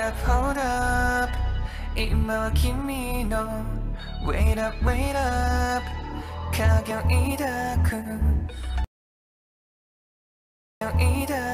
hold up 今は君の Wait up, wait up 影を抱く抱